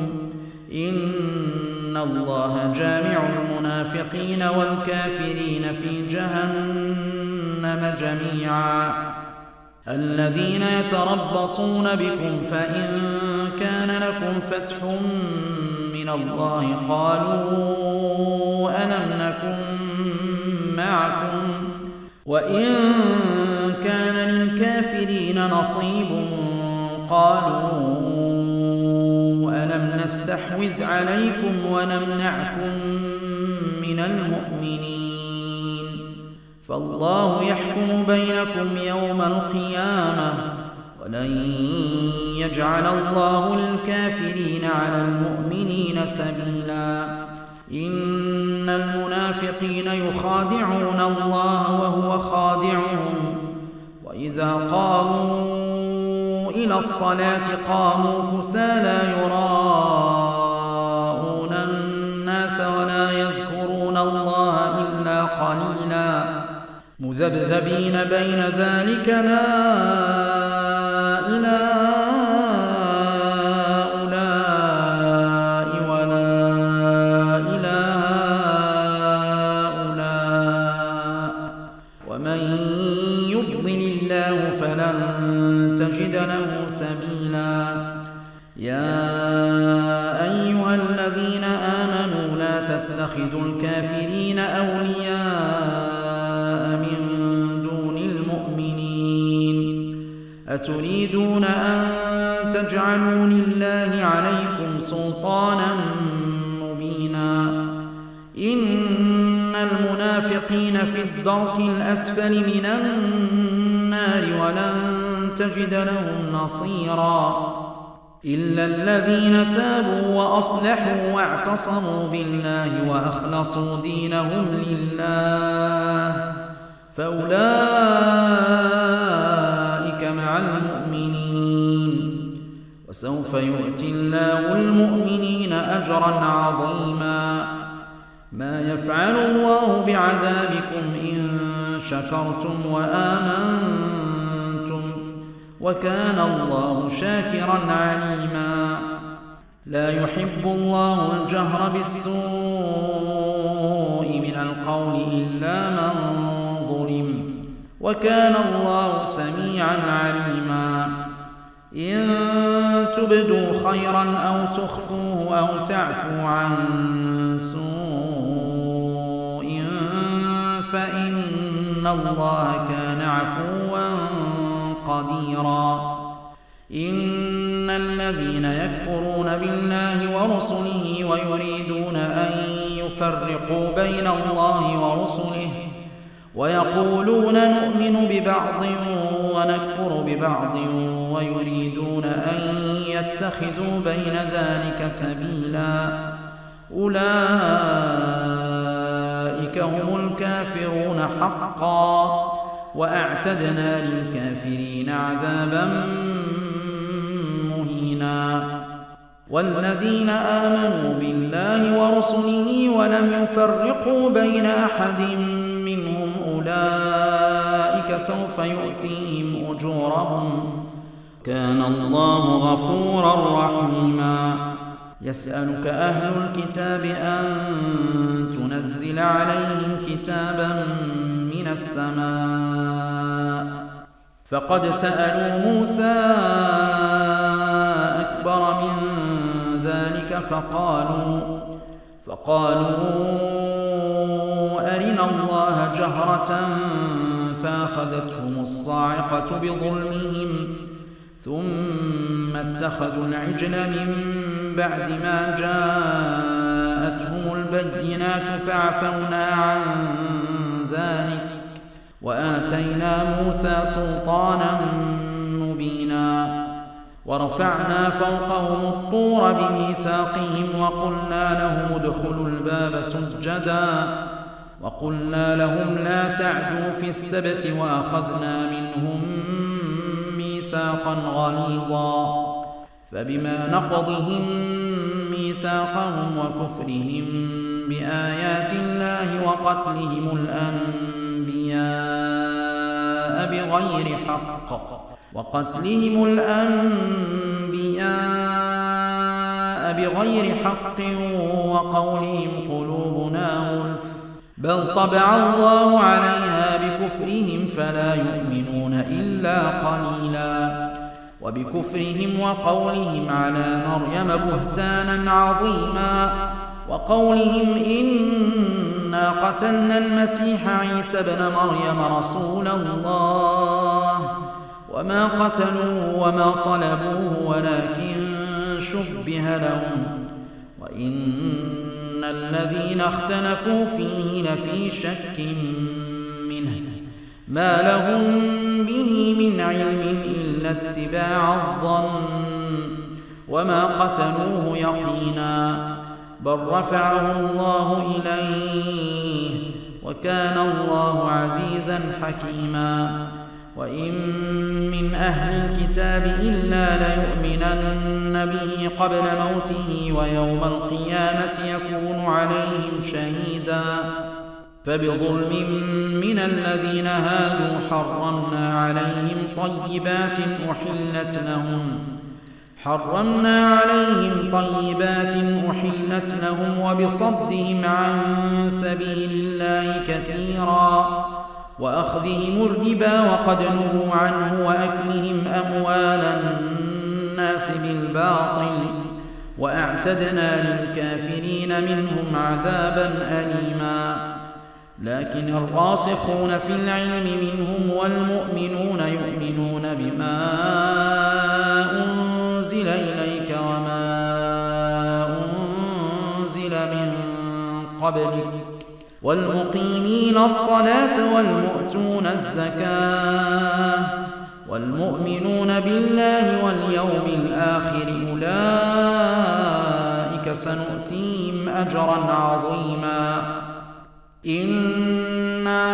إن الله جامع المنافقين والكافرين في جهنم جميعا. الذين يتربصون بكم فإن كان لكم فتح من الله قالوا ألم نكن معكم وإن كان للكافرين نصيب قالوا ألم نستحوذ عليكم ونمنعكم من المؤمنين فالله يحكم بينكم يوم القيامة ولن يجعل الله للكافرين على المؤمنين سبيلا. إن المنافقين يخادعون الله وهو خادعهم وإذا قاموا إلى الصلاة قاموا كسالى يراءون الناس ولا يذكرون الله إلا قليلا مذبذبين بين ذلك لا إلى هؤلاء ولا إلى هؤلاء ومن يضلل الله فلن تجد له سبيلا. يا أيها الذين آمنوا لا تتخذوا الكافرين أولياء من دون المؤمنين أتريدون أن تجعلوا لله عليكم سلطانا مبينا. إن المنافقين في الدرك الأسفل من النار ولن تجد لهم نصيرا إلا الذين تابوا وأصلحوا واعتصموا بالله وأخلصوا دينهم لله فأولئك مع المؤمنين وسوف يؤتي الله المؤمنين أجرا عظيما. ما يفعل الله بعذابكم إن شكرتم وآمنتم وكان الله شاكرا عليما. لا يحب الله الجهر بالسوء من القول إلا من ظلم وكان الله سميعا عليما. إن تبدوا خيرا أو تخفوه أو تعفوا عن سوء فإن الله كان عفوا قديرا. إن الذين يكفرون بالله ورسله ويريدون أن يفرقوا بين الله ورسله ويقولون نؤمن ببعض ونكفر ببعض ويريدون أن يتخذوا بين ذلك سبيلا أولئك هم الكافرون حقا وأعتدنا للكافرين عذابا مهينا. والذين آمنوا بالله ورسله ولم يفرقوا بين أحد منهم أولئك سوف يؤتيهم أجورهم كان الله غفورا رحيما. يسألك أهل الكتاب أن تنزل عليهم كتابا من السماء فقد سألوا موسى أكبر من ذلك فقالوا فقالوا أرنا الله جهرة فأخذتهم الصاعقة بظلمهم ثم اتخذوا العجل من بعد ما جاءتهم البينات فعفونا عن ذلك وآتينا موسى سلطانا مبينا. ورفعنا فوقهم الطور بميثاقهم وقلنا لهم ادخلوا الباب سجدا وقلنا لهم لا تعدوا في السبت وأخذنا منهم ميثاقا غليظا. فبما نقضهم ميثاقهم وكفرهم بآيات الله وقتلهم الأنبياء بغير حق وقتلهم الأنبياء بغير حق وقولهم قلوبنا غلف بل طبع الله عليها بكفرهم فلا يؤمنون إلا قليلا. وبكفرهم وقولهم على مريم بهتانا عظيما وقولهم إنا قتلنا المسيح عيسى ابن مريم رسول الله وما قتلوه وما صلبوه ولكن شبه لهم وإن الذين اختلفوا فيه لفي شك منه ما لهم به من علم إلا اتباع الظن وما قتلوه يقينا بل رفعه الله إليه وكان الله عزيزا حكيما. وإن من أهل الكتاب إلا ليؤمنن به قبل موته ويوم القيامة يكون عليهم شهيدا. فبظلم من الذين هادوا حرمنا عليهم طيبات أحلت لهم حرمنا عليهم طيبات أحلت لهم وبصدهم عن سبيل الله كثيرا وأخذهم الربا وقد نهوا عنه وأكلهم أموال الناس بالباطل وأعتدنا للكافرين منهم عذابا أليما. لكن الراسخون في العلم منهم والمؤمنون يؤمنون بما أنزل إليك وما أنزل من قبلك والمقيمين الصلاة والمؤتون الزكاة والمؤمنون بالله واليوم الآخر أولئك سنؤتيهم أجرا عظيما. إنا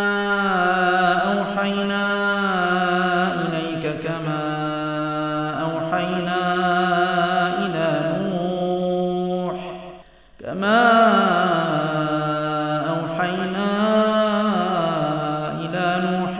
أوحينا إليك كما أوحينا إلى نوح كما أوحينا إلى نوح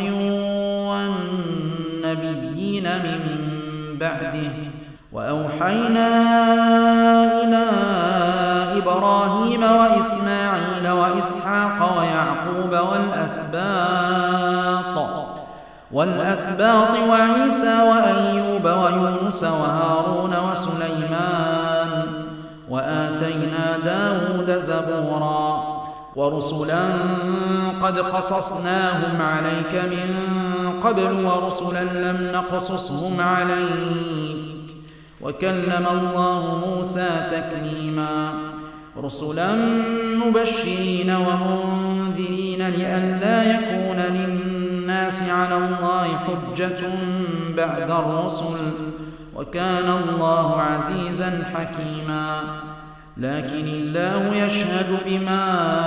والنبيين من بعده وأوحينا إلى إبراهيم وإسماعيل وإسحاق ويعقوب والأسباط والأسباط وعيسى وأيوب ويونس وهارون وسليمان وآتينا داود زبورا ورسلا قد قصصناهم عليك من قبل ورسلا لم نقصصهم عليك وكلم الله موسى تكليما. رسلا مبشرين ومنذرين لئلا يكون للناس على الله حجة بعد الرسل، وكان الله عزيزا حكيما. لكن الله يشهد بما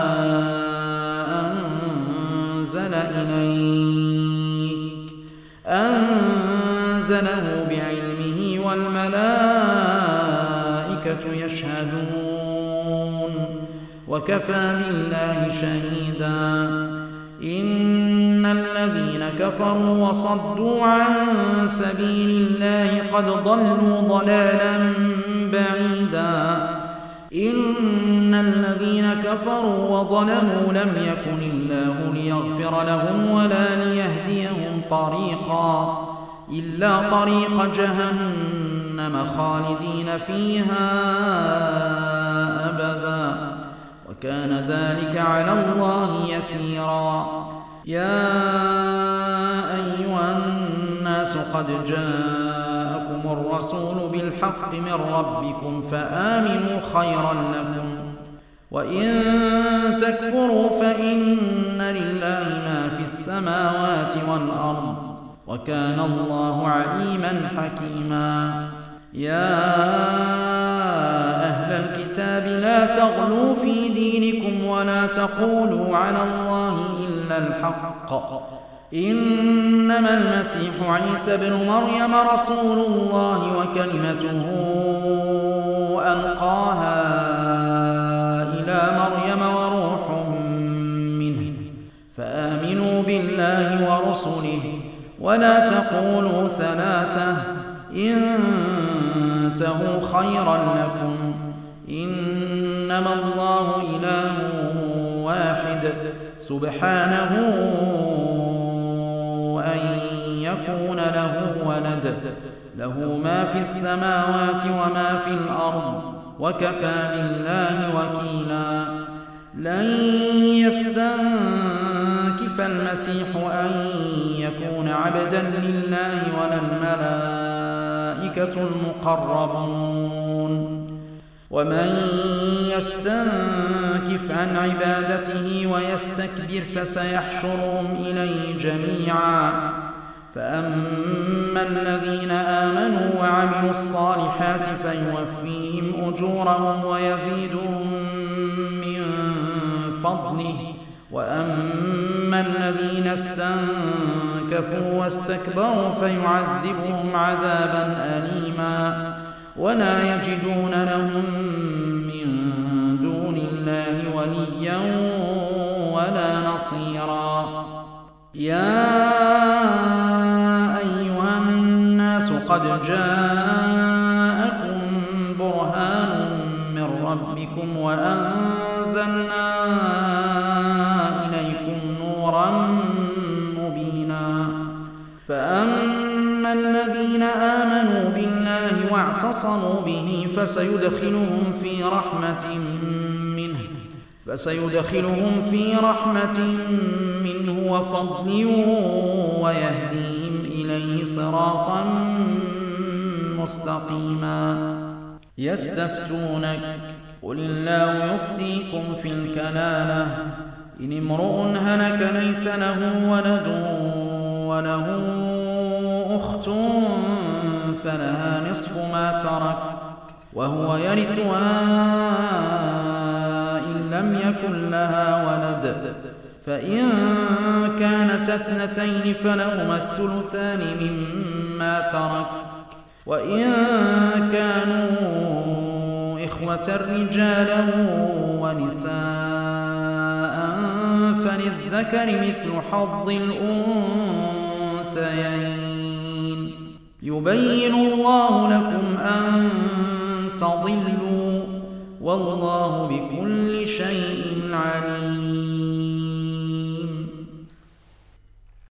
أنزل إليك أنزله بعلمه والملائكة يشهدون وكفى بالله شهيدا. إن الذين كفروا وصدوا عن سبيل الله قد ضلوا ضلالا بعيدا. إن الذين كفروا وظلموا لم يكن الله ليغفر لهم ولا ليهديهم طريقا إلا طريق جهنم خالدين فيها أبدا، وكان ذلك على الله يسيرا. يا أيها الناس قد جاءكم الرسول بالحق من ربكم فآمنوا خيرا لكم، وإن تكفروا فإن لله ما في السماوات والأرض، وكان الله عليما حكيما. يا أهل الكتاب لا تغلوا في دينكم ولا تقولوا على الله إلا الحق، إنما المسيح عيسى بن مريم رسول الله وكلمته ألقاها إلى مريم وروح منه، فآمنوا بالله ورسله ولا تقولوا ثلاثة، انتهوا خيرا لكم، إنما الله إله واحد سبحانه أن يكون له ولد، له ما في السماوات وما في الأرض، وكفى بالله وكيلا. لن يستنكف المسيح أن يكون عبدا لله ولا الملائكة المقربون، ومن يستنكف عن عبادته ويستكبر فسيحشرهم إليه جميعا. فأما الذين آمنوا وعملوا الصالحات فيوفيهم أجورهم ويزيدهم من فضله، وأما الذين استنكفوا واستكبروا فيعذبهم عذابا أليما ولا يجدون لهم من دون الله وليا ولا نصيرا. يا أيها الناس قد جاءكم برهان من ربكم وأنزلنا إليكم نورا مبينا. فأما الذين آمنوا بالله واعتصموا به فسيدخلهم في رحمة منه فسيدخلهم في رحمة منه وفضل ويهديهم إليه صراطا مستقيما. يستفتونك قل الله يفتيكم في الكلالة إن امرؤ هلك ليس له ولد وله أخت فلها نصف ما ترك وهو يرثها إن لم يكن لها ولد، فإن كانت اثنتين فلهما الثلثان مما ترك، وإن كانوا إخوة رجالا ونساء فللذكر مثل حظ الأنثيين. يبين الله لكم أن تضلوا والله بكل شيء عليم.